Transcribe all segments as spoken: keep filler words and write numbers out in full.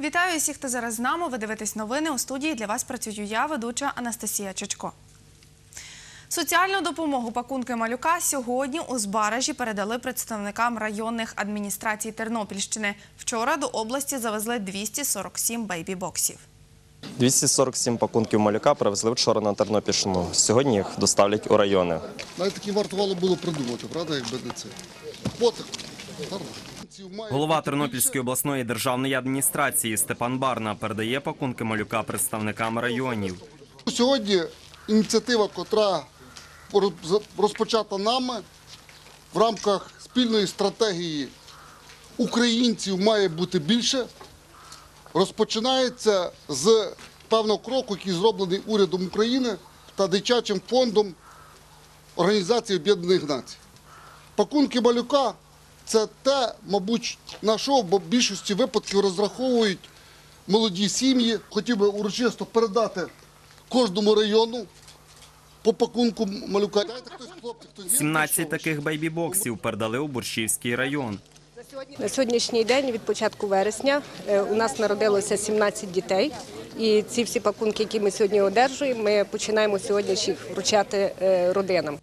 Вітаю усіх, хто зараз з нами. Ви дивитесь новини. У студії для вас працюю я, ведуча Анастасія Чечко. Соціальну допомогу пакунки малюка сьогодні у Збаражі передали представникам районних адміністрацій Тернопільщини. Вчора до області завезли двісті сорок сім бейбі-боксів. двісті сорок сім пакунків малюка привезли вчора на Тернопільщину. Сьогодні їх доставлять у райони. Навіть такі вартувало було придумати, правда, якби не це. Потик. Голова Тернопільської обласної державної адміністрації Степан Барна передає пакунки малюка представникам районів. Сьогодні ініціатива, котра розпочата нами в рамках спільної стратегії «Українців має бути більше», розпочинається з певного кроку, який зроблений урядом України та дитячим фондом Організації Об'єднаних Націй. Пакунки малюка – це те, мабуть, на що в більшості випадків розраховують молоді сім'ї. Хотів би урочисто передати кожному району по пакунку малюка. сімнадцять таких бейбі-боксів передали у Борщівський район. На сьогоднішній день, від початку вересня, у нас народилося сімнадцять дітей. І ці всі пакунки, які ми сьогодні одержуємо, ми починаємо сьогодні їх вручати родинам.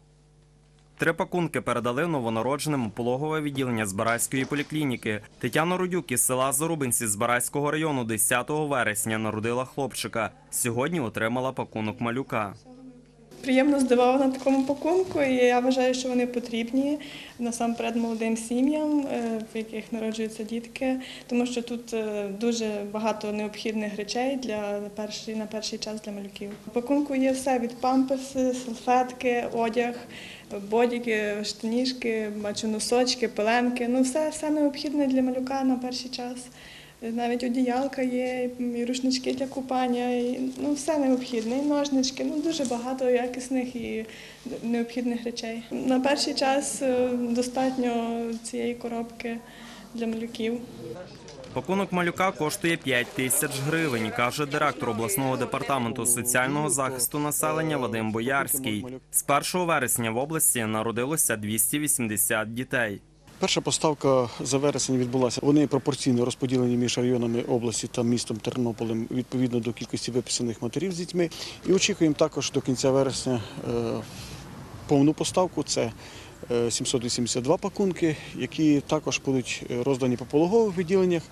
Три пакунки передали новонародженим у пологове відділення Збаразької поліклініки. Тетяна Рудюк із села Зарубинці Збаразького району десятого вересня народила хлопчика. Сьогодні отримала пакунок малюка. Приємно здивована такому пакунку, і я вважаю, що вони потрібні насамперед молодим сім'ям, в яких народжуються дітки, тому що тут дуже багато необхідних речей для перший, на перший час для малюків. В пакунку є все від памперси, салфетки, одяг, бодіки, штанішки, носочки, пеленки, ну все, все необхідне для малюка на перший час. Навіть одіялка є, і рушнички для купання, і, ну, все необхідне, і ножнички, ну, дуже багато якісних і необхідних речей. На перший час достатньо цієї коробки для малюків. Пакунок малюка коштує п'ять тисяч гривень, каже директор обласного департаменту соціального захисту населення Вадим Боярський. З першого вересня в області народилося двісті вісімдесят дітей. Перша поставка за вересень відбулася. Вони пропорційно розподілені між районами області та містом Тернополем відповідно до кількості виписаних матерів з дітьми. І очікуємо також до кінця вересня повну поставку. Це сімсот вісімдесят два пакунки, які також будуть роздані по пологових відділеннях,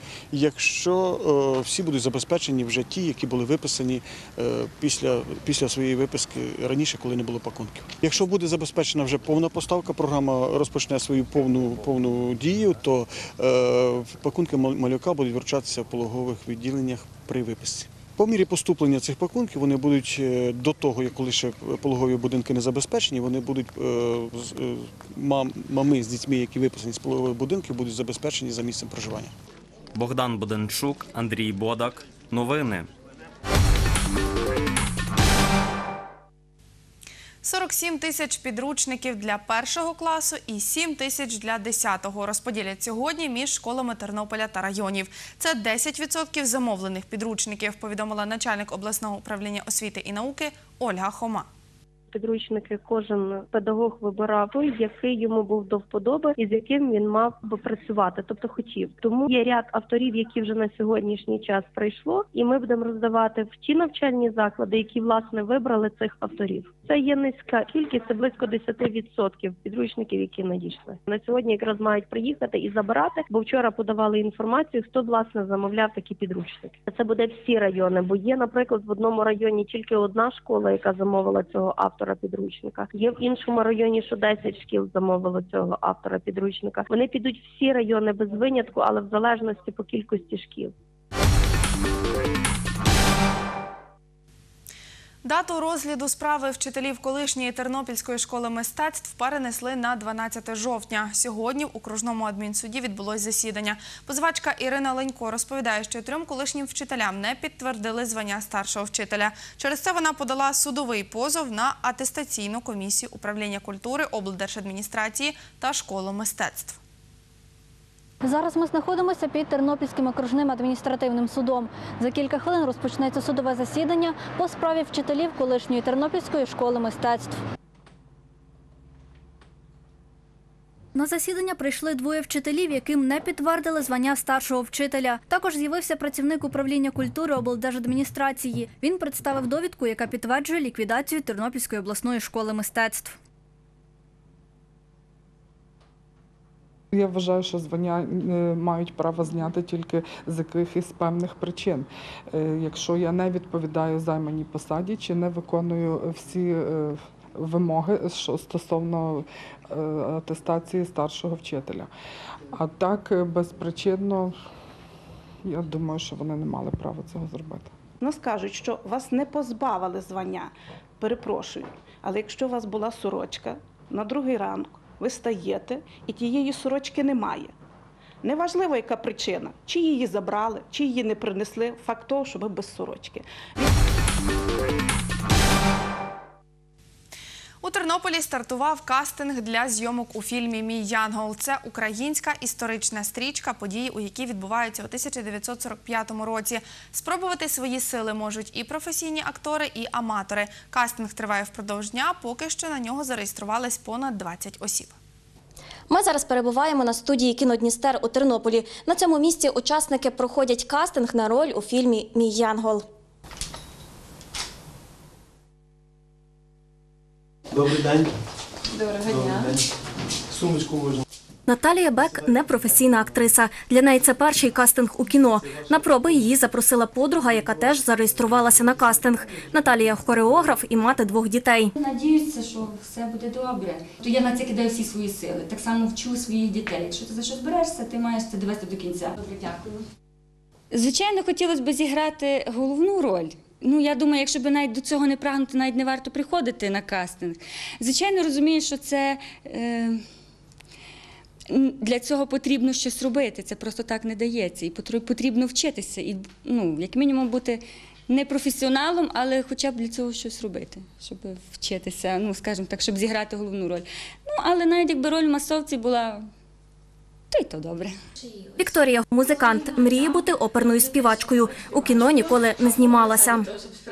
якщо всі будуть забезпечені вже ті, які були виписані після, після своєї виписки раніше, коли не було пакунків. Якщо буде забезпечена вже повна поставка, програма розпочне свою повну, повну дію, то пакунки малюка будуть вручатися в пологових відділеннях при виписці. По мірі поступлення цих пакунків вони будуть до того, як коли ще пологові будинки не забезпечені, вони будуть, мами з дітьми, які виписані з пологових будинків, будуть забезпечені за місцем проживання. Богдан Боденчук, Андрій Бодак. Новини. сорок сім тисяч підручників для першого класу і сім тисяч для десятого розподілять сьогодні між школами Тернополя та районів. Це десять відсотків замовлених підручників, повідомила начальник обласного управління освіти і науки Ольга Хома. Підручники кожен педагог вибирав той, який йому був до вподоби і з яким він мав би працювати, тобто хотів. Тому є ряд авторів, які вже на сьогоднішній час прийшло, і ми будемо роздавати в ті навчальні заклади, які, власне, вибрали цих авторів. Це є низька кількість, це близько десять відсотків підручників, які надійшли. На сьогодні якраз мають приїхати і забирати, бо вчора подавали інформацію, хто, власне, замовляв такі підручники. Це буде всі райони, бо є, наприклад, в одному районі тільки одна школа, яка замовила цього автора підручника. Є в іншому районі, що десять шкіл замовило цього автора підручника. Вони підуть всі райони без винятку, але в залежності по кількості шкіл. Дату розгляду справи вчителів колишньої Тернопільської школи мистецтв перенесли на дванадцяте жовтня. Сьогодні в окружному адмінсуді відбулось засідання. Позивачка Ірина Ленько розповідає, що трьом колишнім вчителям не підтвердили звання старшого вчителя. Через це вона подала судовий позов на атестаційну комісію управління культури, облдержадміністрації та школу мистецтв. Зараз ми знаходимося під Тернопільським окружним адміністративним судом. За кілька хвилин розпочнеться судове засідання по справі вчителів колишньої Тернопільської школи мистецтв. На засідання прийшли двоє вчителів, яким не підтвердили звання старшого вчителя. Також з'явився працівник управління культури облдержадміністрації. Він представив довідку, яка підтверджує ліквідацію Тернопільської обласної школи мистецтв. Я вважаю, що звання мають право зняти тільки з якихось певних причин. Якщо я не відповідаю займаній посаді чи не виконую всі вимоги що стосовно атестації старшого вчителя. А так, безпричинно, я думаю, що вони не мали права цього зробити. Нас кажуть, що вас не позбавили звання. Перепрошую, але якщо у вас була сорочка, на другий ранок ви стаєте і тієї сорочки немає. Неважливо, яка причина, чи її забрали, чи її не принесли, факт того, що ви без сорочки. У Тернополі стартував кастинг для зйомок у фільмі «Мій Янгол». Це українська історична стрічка, події у якій відбуваються у тисяча дев'ятсот сорок п'ятому році. Спробувати свої сили можуть і професійні актори, і аматори. Кастинг триває впродовж дня, поки що на нього зареєструвались понад двадцять осіб. Ми зараз перебуваємо на студії «Кіно Дністер» у Тернополі. На цьому місці учасники проходять кастинг на роль у фільмі «Мій Янгол». Добрий день. Доброго дня. Сумочку можна. Наталія Бек – непрофесійна актриса. Для неї це перший кастинг у кіно. На проби її запросила подруга, яка теж зареєструвалася на кастинг. Наталія – хореограф і мати двох дітей. Надіюся, що все буде добре. То я на це кидаю всі свої сили. Так само вчу своїх дітей. Якщо ти за щось берешся, ти маєш це довести до кінця. Добре, дякую. Звичайно, хотілося б зіграти головну роль. Ну, я думаю, якщо б навіть до цього не прагнути, навіть не варто приходити на кастинг. Звичайно, розумію, що це... Е... Для цього потрібно щось робити, це просто так не дається. І потрібно вчитися, і, ну, як мінімум бути не професіоналом, але хоча б для цього щось робити, щоб вчитися, ну, скажімо так, щоб зіграти головну роль. Ну, але навіть якби роль в масовці була, то й то добре. Вікторія – музикант, мріє бути оперною співачкою. У кіно ніколи не знімалася.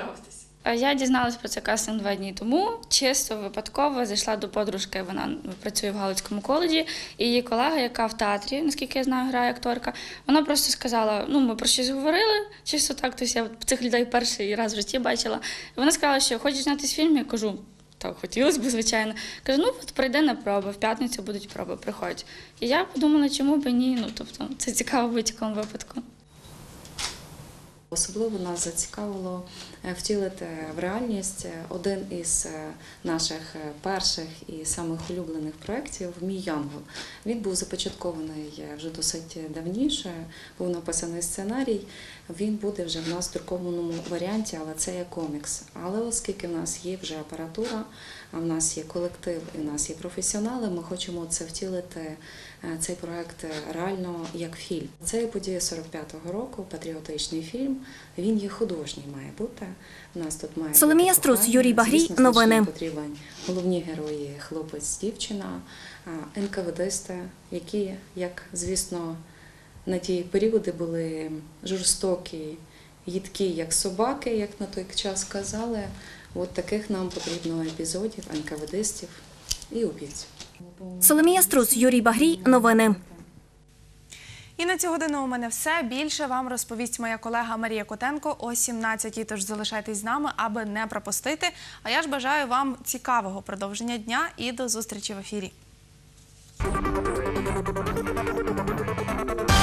Я дізналася про цей кастинг два дні тому, чисто випадково зайшла до подружки, вона працює в Галицькому коледжі, і її колега, яка в театрі, наскільки я знаю, грає акторка, вона просто сказала, ну, ми про щось говорили, чисто так, тобто я цих людей перший раз в житті бачила. І вона сказала, що хочеш знятися в фільмі? Я кажу, так, хотілося б, звичайно. Кажу, ну, от прийди на проби, в п'ятницю будуть проби, приходь. І я подумала, чому б і ні, ну, тобто, це цікаво в будь-якому випадку. Особливо нас зацікавило втілити в реальність один із наших перших і самих улюблених проєктів «Мій Янгол». Він був започаткований вже досить давніше, був написаний сценарій. Він буде вже в нас в друкованому варіанті, але це є комікс. Але оскільки в нас є вже апаратура, а в нас є колектив і в нас є професіонали, ми хочемо це втілити, цей проєкт реально як фільм. Це є подія сорок п'ятого року, патріотичний фільм. Він є художній, має бути. У нас тут має Соломія Струс, Юрій Багрій, новини. Потрібен головні герої – хлопець, дівчина, ен ка ве дисти, які, як, звісно, на ті періоди були жорстокі, їдкі, як собаки, як на той час казали. От таких нам потрібно епізодів, ен ка ве дистів і убійців. Соломія Струс, Юрій Багрій, новини. І на цю годину у мене все. Більше вам розповість моя колега Марія Котенко о сімнадцятій, тож залишайтесь з нами, аби не пропустити. А я ж бажаю вам цікавого продовження дня і до зустрічі в ефірі.